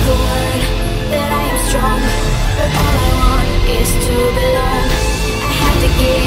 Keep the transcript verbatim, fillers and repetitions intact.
the word that I am strong, but all I want is to belong. I have to give